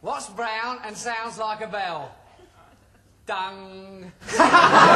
What's brown and sounds like a bell? Dung.